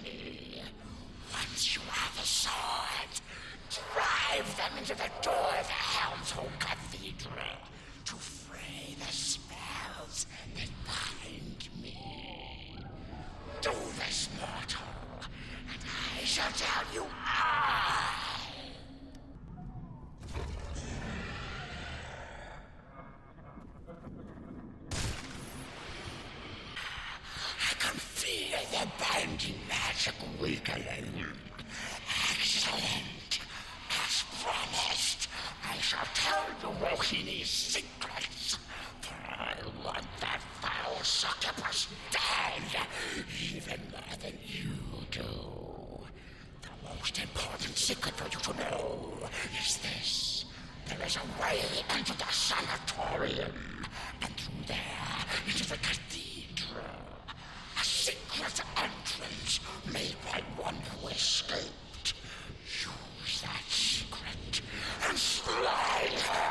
me. Once you have the sword, drive them into the door of the Helmshold Cathedral to free the spells that bind me. Do this, mortal, and I shall tell you all. I can feel the binding magic weakening. Excellent. As promised, I shall tell you Rohini's secrets. For I want that foul succubus dead, even more than you do. The most important secret for you to know is this. There is a way into the sanatorium, and through there into the cathedral. A secret entrance made by one who escaped. Use that secret and slide her.